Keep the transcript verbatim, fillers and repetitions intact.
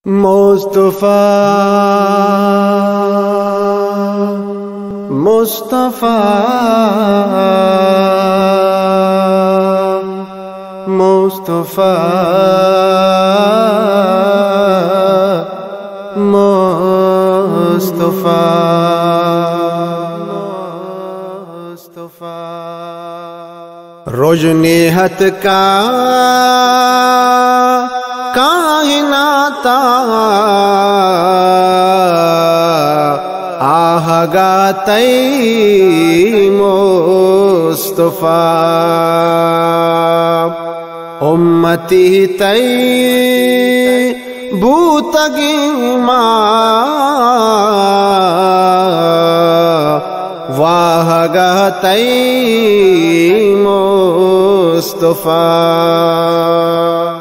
مصطفیٰ مصطفیٰ مصطفیٰ مصطفیٰ رجنیحت کا کائنات آہگا تی مصطفیٰ امتی تی بوتگی ماں واہگا تی مصطفیٰ